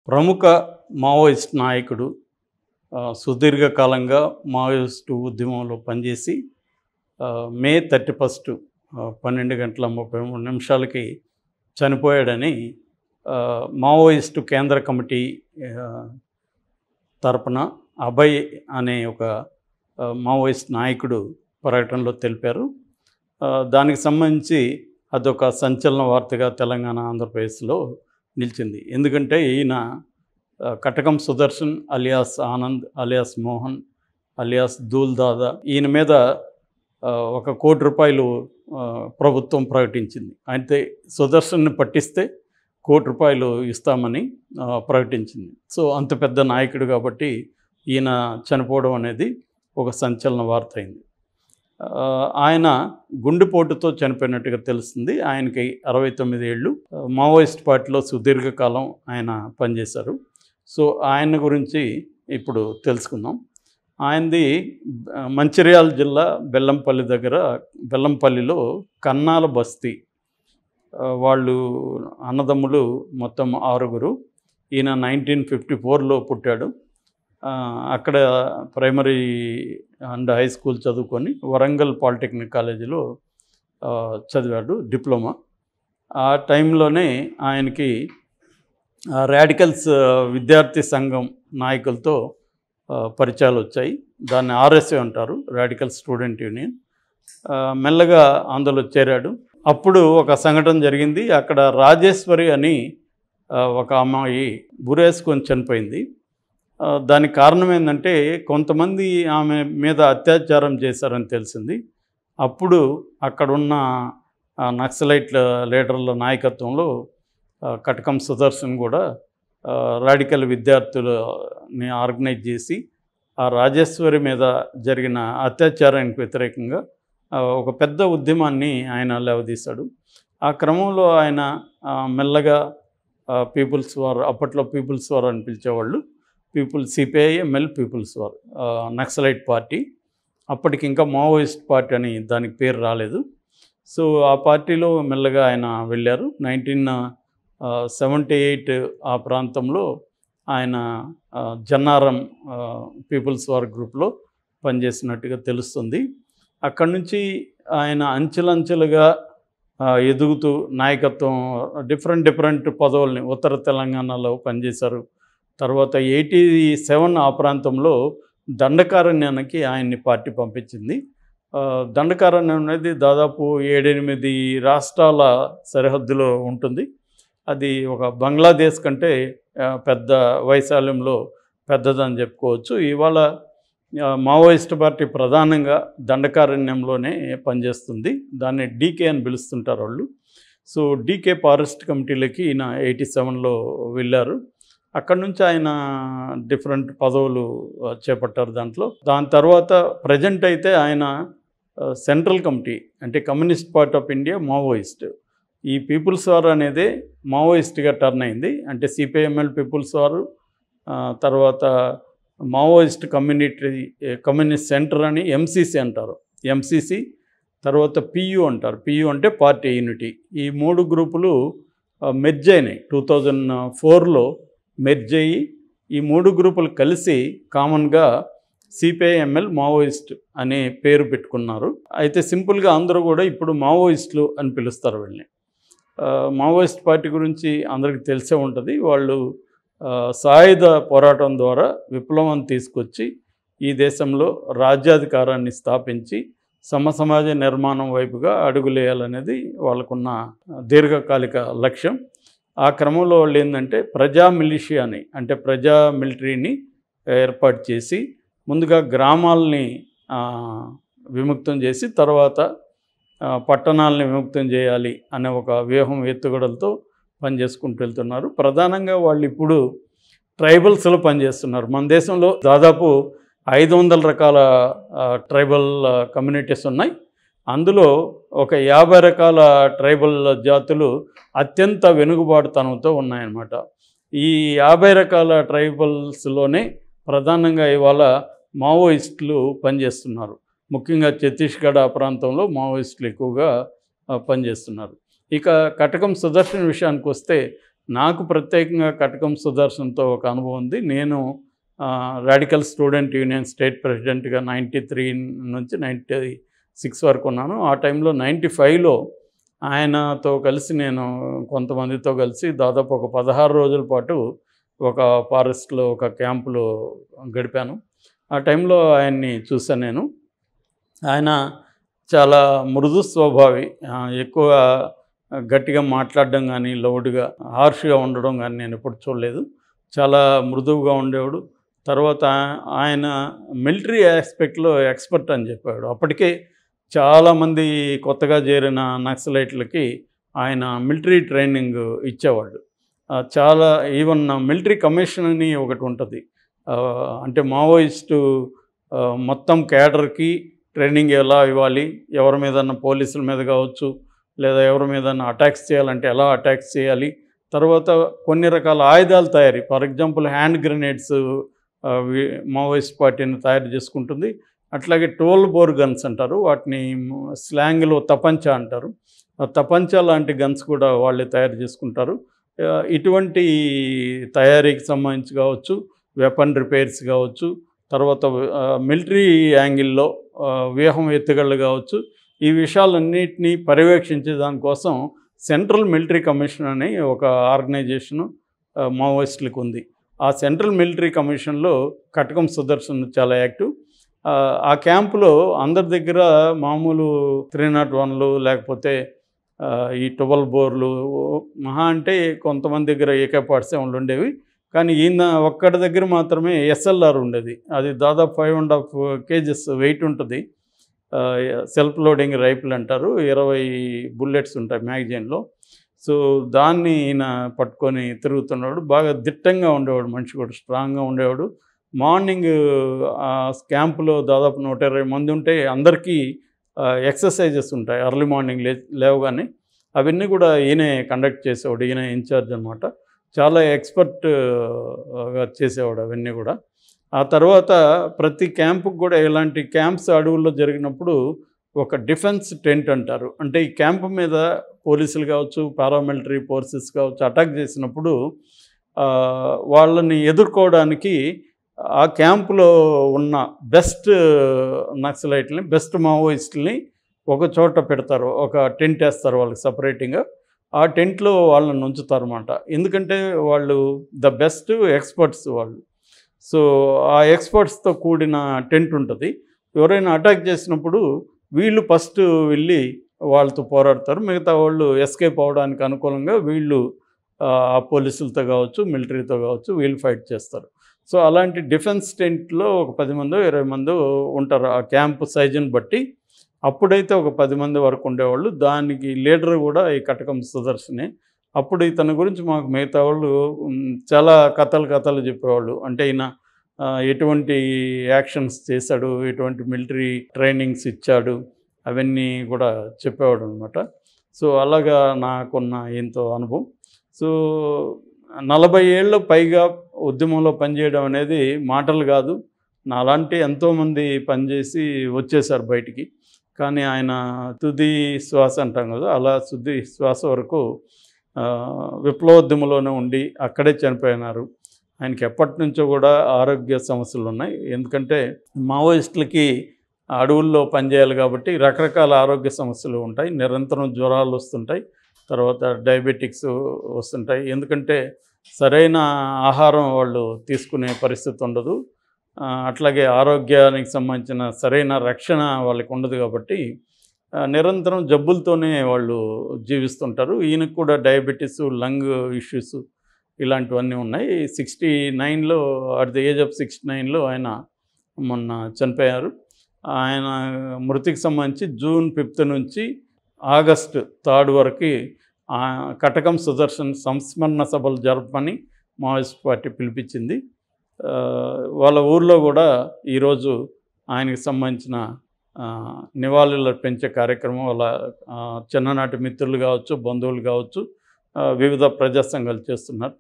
ప్రముఖ మావోయిస్ట్ నాయకుడు సుదీర్ఘకాలంగా మావోయిస్టు ఉద్యమంలో పనిచేసి మే 31 12:33 చనిపోయాడని మావోయిస్టు కేంద్ర కమిటీ తరపున అభయ్ అనే ఒక మావోయిస్ట్ నాయకుడు ప్రకటనలో తెలిపారు. దానికి సంబంధించి అదొక సంచలన వార్తగా తెలంగాణ, ఆంధ్రప్రదేశ్లో నిలిచింది. ఎందుకంటే ఈయన Katakam Sudarshan alias Anand alias Mohan alias Dhool Dada, ఈయన మీద ₹1 కోటి ప్రభుత్వం ప్రకటించింది. అయితే సుదర్శన్ని పట్టిస్తే ₹1 కోటి ఇస్తామని ప్రకటించింది. సో అంత పెద్ద నాయకుడు కాబట్టి ఈయన చనిపోవడం అనేది ఒక సంచలన వార్త అయింది. ఆయన గుండెపోటుతో చనిపోయినట్టుగా తెలుస్తుంది. ఆయనకి 69 ఏళ్ళు. మావోయిస్ట్ పార్టీలో సుదీర్ఘకాలం ఆయన పనిచేశారు. సో ఆయన గురించి ఇప్పుడు తెలుసుకుందాం. ఆయనది మంచిర్యాల జిల్లా బెల్లంపల్లి దగ్గర, బెల్లంపల్లిలో కన్నాల బస్తీ. వాళ్ళు అన్నదమ్ములు మొత్తం 6. ఈయన 1954లో పుట్టాడు. అక్కడ ప్రైమరీ అండ్ హై స్కూల్ చదువుకొని వరంగల్ పాలిటెక్నిక్ కాలేజీలో చదివాడు, డిప్లొమా. ఆ టైంలోనే ఆయనకి రాడికల్స్ విద్యార్థి సంఘం నాయకులతో పరిచయాలు వచ్చాయి. దాన్ని ఆర్ఎస్ఏ అంటారు, రాడికల్ స్టూడెంట్ యూనియన్. మెల్లగా అందులో చేరాడు. అప్పుడు ఒక సంఘటన జరిగింది. అక్కడ రాజేశ్వరి అని ఒక అమ్మాయి ఉరేసుకొని చనిపోయింది. దానికి కారణం ఏంటంటే కొంతమంది ఆమె మీద అత్యాచారం చేశారని తెలిసింది. అప్పుడు అక్కడున్న నక్సలైట్ లీడర్ల నాయకత్వంలో కటకం సుదర్శన్ కూడా రాడికల్ విద్యార్థులని ఆర్గనైజ్ చేసి ఆ రాజేశ్వరి మీద జరిగిన అత్యాచారానికి వ్యతిరేకంగా ఒక పెద్ద ఉద్యమాన్ని ఆయన లేవదీశాడు. ఆ క్రమంలో ఆయన మెల్లగా పీపుల్స్ వార్, అప్పట్లో పీపుల్స్ వార్ అని పిలిచేవాళ్ళు, CPI ML People's War, Naxalite party. అప్పటికి ఇంకా మావోయిస్ట్ పార్టీ అని దానికి పేరు రాలేదు. సో ఆ పార్టీలో మెల్లగా ఆయన వెళ్ళారు. 1978 ఆ ప్రాంతంలో ఆయన జన్నారం పీపుల్స్ వార్ గ్రూప్లో పనిచేసినట్టుగా తెలుస్తుంది. అక్కడి నుంచి ఆయన అంచెలంచెలుగా ఎదుగుతూ నాయకత్వం డిఫరెంట్ పదవుల్ని ఉత్తర తెలంగాణలో పనిచేశారు. తర్వాత 87 ఆ ప్రాంతంలో దండకారణ్యానికి ఆయన్ని పార్టీ పంపించింది. దండకారణ్యం అనేది దాదాపు 7-8 రాష్ట్రాల సరిహద్దులో ఉంటుంది. అది ఒక బంగ్లాదేశ్ కంటే పెద్ద వైశాల్యంలో పెద్దదని చెప్పుకోవచ్చు. ఇవాళ మావోయిస్ట్ పార్టీ ప్రధానంగా దండకారణ్యంలోనే పనిచేస్తుంది. దాన్ని డీకే అని పిలుస్తుంటారు వాళ్ళు. సో డీకే ఫారెస్ట్ కమిటీలకి ఈయన 87లో వెళ్ళారు. అక్కడి నుంచి ఆయన డిఫరెంట్ పదవులు చేపట్టారు దాంట్లో. దాని తర్వాత ప్రజెంట్ అయితే ఆయన సెంట్రల్ కమిటీ, అంటే communist party of India Maoist. ఈ పీపుల్స్ వార్ అనేది మావోయిస్ట్గా టర్న్ అయింది. అంటే సిపిఐ-ఎంఎల్ పీపుల్స్ వారు, తర్వాత మావోయిస్ట్ కమ్యూనిస్ట్ సెంటర్ అని ఎంసీసీ అంటారు, ఎంసీసీ, తర్వాత పియు అంటారు. పియు అంటే పార్టీ యూనిటీ. ఈ 3 గ్రూపులు మెర్జ్ అయినాయి. 2004లో మెర్జ్ అయ్యి ఈ 3 గ్రూపులు కలిసి కామన్గా సిపిఐ-ఎంఎల్ మావోయిస్ట్ అనే పేరు పెట్టుకున్నారు. అయితే సింపుల్గా అందరూ కూడా ఇప్పుడు మావోయిస్టులు అని పిలుస్తారు వీళ్ళని. మావోయిస్ట్ పార్టీ గురించి అందరికీ తెలిసే ఉంటుంది. వాళ్ళు సాయుధ పోరాటం ద్వారా విప్లవం తీసుకొచ్చి ఈ దేశంలో రాజ్యాధికారాన్ని స్థాపించి సమసమాజ నిర్మాణం వైపుగా అడుగులేయాలనేది వాళ్ళకున్న దీర్ఘకాలిక లక్ష్యం. ఆ క్రమంలో వాళ్ళు ఏంటంటే ప్రజా మిలిషియాని, అంటే ప్రజా మిలిటరీని ఏర్పాటు చేసి ముందుగా గ్రామాలని విముక్తం చేసి తర్వాత పట్టణాలని విముక్తం చేయాలి అనే ఒక వ్యూహం ఎత్తుగడలతో పనిచేసుకుంటూ వెళ్తున్నారు. ప్రధానంగా వాళ్ళు ఇప్పుడు ట్రైబల్స్లో పనిచేస్తున్నారు. మన దేశంలో దాదాపు 500 రకాల ట్రైబల్ కమ్యూనిటీస్ ఉన్నాయి. అందులో ఒక 50 రకాల ట్రైబల్ జాతులు అత్యంత వెనుకబాటుతనంతో ఉన్నాయన్నమాట. ఈ 50 రకాల ట్రైబల్స్లోనే ప్రధానంగా ఇవాళ మావోయిస్టులు పనిచేస్తున్నారు. ముఖ్యంగా ఛత్తీస్గఢ్ ఆ ప్రాంతంలో మావోయిస్టులు ఎక్కువగా పనిచేస్తున్నారు. ఇక కటకం సుదర్శన్ విషయానికి వస్తే నాకు ప్రత్యేకంగా కటకం సుదర్శన్‌తో ఒక అనుభవం ఉంది. నేను రాడికల్ స్టూడెంట్ యూనియన్ స్టేట్ ప్రెసిడెంట్‌గా 93 నుంచి 96 వరకు ఉన్నాను. ఆ టైంలో 95లో ఆయనతో కలిసి నేను కొంతమందితో కలిసి దాదాపు ఒక 16 రోజుల పాటు ఒక ఫారెస్ట్‌లో ఒక క్యాంప్‌లో గడిపాను. ఆ టైంలో ఆయన్ని చూసాను నేను. ఆయన చాలా మృదు స్వభావి. ఎక్కువ గట్టిగా మాట్లాడడం గానీ, లౌడ్‌గా, హార్ష్‌గా ఉండడం గానీ నేనెప్పుడు చూడలేదు. చాలా మృదువుగా ఉండేవాడు. తర్వాత ఆయన మిలిటరీ యాస్పెక్ట్‌లో ఎక్స్‌పర్ట్ అని చెప్పాడు. అప్పటికే చాలామంది కొత్తగా చేరిన నక్సలైట్లకి ఆయన మిలిటరీ ట్రైనింగ్ ఇచ్చేవాళ్ళు. చాలా ఈవెన్ మిలిటరీ కమిషన్ అని ఒకటి ఉంటది. అంటే మావోయిస్టు మొత్తం క్యాడర్‌కి ట్రైనింగ్ ఎలా ఇవ్వాలి, ఎవరి మీదన్నా పోలీసుల మీద కావచ్చు, లేదా ఎవరి మీదన్నా అటాక్స్ చేయాలంటే ఎలా అటాక్స్ చేయాలి, తర్వాత కొన్ని రకాల ఆయుధాల తయారీ, for example hand grenades Maoist పార్టీని తయారు చేసుకుంటుంది. అట్లాగే 12 బోర్ గన్స్ అంటారు, వాటిని స్లాంగ్లో తపంచా అంటారు. తపంచా లాంటి గన్స్ కూడా వాళ్ళే తయారు చేసుకుంటారు. ఇటువంటి తయారీకి సంబంధించి కావచ్చు, వెపన్ రిపేర్స్ కావచ్చు, తర్వాత మిలిటరీ యాంగిల్లో వ్యూహం ఎత్తుగళ్ళు కావచ్చు, ఈ విషయాలన్నిటినీ పర్యవేక్షించే దానికోసం సెంట్రల్ మిలిటరీ కమిషన్ అని ఒక ఆర్గనైజేషను మావోయిస్టులకు ఉంది. ఆ సెంట్రల్ మిలిటరీ కమిషన్లో కటకం సుదర్శన్ చాలా యాక్టివ్. ఆ క్యాంపులో అందరి దగ్గర మామూలు 301లు లేకపోతే ఈ 12 బోర్లు మహా అంటే కొంతమంది దగ్గర AK-47లు ఉండేవి. కానీ ఈయన ఒక్కడి దగ్గర మాత్రమే SLR ఉండేది. అది దాదాపు 5½ కేజెస్ వెయిట్ ఉంటుంది. సెల్ఫ్ లోడింగ్ రైఫిల్ అంటారు. 20 బుల్లెట్స్ ఉంటాయి మ్యాగజైన్‌లో. సో దాన్ని ఈయన పట్టుకొని తిరుగుతున్నాడు. బాగా దిట్టంగా ఉండేవాడు, మనిషి కూడా స్ట్రాంగ్‌గా ఉండేవాడు. మార్నింగ్ క్యాంపులో దాదాపు 120 మంది ఉంటే అందరికీ ఎక్సర్సైజెస్ ఉంటాయి ఎర్లీ మార్నింగ్ లేవగానే. అవన్నీ కూడా ఈయనే కండక్ట్ చేసేవాడు. ఈయన ఇన్ఛార్జ్ అనమాట. చాలా ఎక్స్‌పర్ట్‌గా చేసేవాడు అవన్నీ కూడా. ఆ తర్వాత ప్రతి క్యాంపుకి కూడా ఇలాంటి క్యాంప్స్ అడవుల్లో జరిగినప్పుడు ఒక డిఫెన్స్ టెంట్ అంటారు. అంటే ఈ క్యాంపు మీద పోలీసులు కావచ్చు, పారామిలిటరీ ఫోర్సెస్ కావచ్చు అటాక్ చేసినప్పుడు వాళ్ళని ఎదుర్కోవడానికి ఆ క్యాంపులో ఉన్న బెస్ట్ నక్సలైట్లని, బెస్ట్ మావోయిస్టులని ఒక చోట పెడతారు. ఒక టెంట్ వేస్తారు వాళ్ళకి సపరేటింగ్‌గా. ఆ టెంట్లో వాళ్ళని ఉంచుతారన్నమాట. ఎందుకంటే వాళ్ళు ద బెస్ట్ ఎక్స్పర్ట్స్ వాళ్ళు. సో ఆ ఎక్స్పర్ట్స్తో కూడిన టెంట్ ఉంటుంది. ఎవరైనా అటాక్ చేసినప్పుడు వీళ్ళు ఫస్ట్ వెళ్ళి వాళ్ళతో పోరాడతారు. మిగతా వాళ్ళు ఎస్కేప్ అవ్వడానికి అనుకూలంగా వీళ్ళు ఆ పోలీసులతో కావచ్చు, మిలిటరీతో కావచ్చు వీళ్ళు ఫైట్ చేస్తారు. సో అలాంటి డిఫెన్స్ టెంట్లో ఒక 10 మందో 20 మందో ఉంటారు ఆ క్యాంపు సైజుని బట్టి. అప్పుడైతే ఒక 10 మంది వరకు ఉండేవాళ్ళు. దానికి లీడర్ కూడా ఈ కటకం సుదర్శనే. అప్పుడు ఇతని గురించి మాకు మిగతా వాళ్ళు చాలా కథలు చెప్పేవాళ్ళు. అంటే ఈయన ఎటువంటి యాక్షన్స్ చేశాడు, ఎటువంటి మిలిటరీ ట్రైనింగ్స్ ఇచ్చాడు, అవన్నీ కూడా చెప్పేవాడు అనమాట. సో అలాగా నాకున్న ఎంతో అనుభవం. సో 40 ఏళ్ళ పైగా ఉద్యమంలో పనిచేయడం అనేది మాటలు కాదు. నాలాంటి ఎంతోమంది పనిచేసి వచ్చేసారు బయటికి. కానీ ఆయన తుది శ్వాస అంటాం కదా, అలా తుది శ్వాస వరకు విప్లవోద్యమంలోనే ఉండి అక్కడే చనిపోయినారు. ఆయనకి ఎప్పటి నుంచో కూడా ఆరోగ్య సమస్యలు ఉన్నాయి. ఎందుకంటే మావోయిస్టులకి అడవుల్లో పనిచేయాలి కాబట్టి రకరకాల ఆరోగ్య సమస్యలు ఉంటాయి. నిరంతరం జ్వరాలు వస్తుంటాయి, తర్వాత డయాబెటిక్స్ వస్తుంటాయి. ఎందుకంటే సరైన ఆహారం వాళ్ళు తీసుకునే పరిస్థితి ఉండదు. అట్లాగే ఆరోగ్యానికి సంబంధించిన సరైన రక్షణ వాళ్ళకి ఉండదు కాబట్టి నిరంతరం జబ్బులతోనే వాళ్ళు జీవిస్తుంటారు. ఈయనకు కూడా డయాబెటీస్, లంగ్ ఇష్యూస్ ఇలాంటివన్నీ ఉన్నాయి. 69లో అట్ ది ఏజ్ ఆఫ్ 69లో ఆయన మొన్న చనిపోయారు. ఆయన మృతికి సంబంధించి జూన్ 5 నుంచి ఆగస్టు 3 వరకు కటకం సుదర్శన్ సంస్మరణ సభలు జరపమని మావోయిస్ట్ పార్టీ పిలిపించింది. వాళ్ళ ఊర్లో కూడా ఈరోజు ఆయనకి సంబంధించిన నివాళులు అర్పించే కార్యక్రమం వాళ్ళ చిన్ననాటి మిత్రులు కావచ్చు, బంధువులు కావచ్చు, వివిధ ప్రజా సంఘాలు చేస్తున్నారు.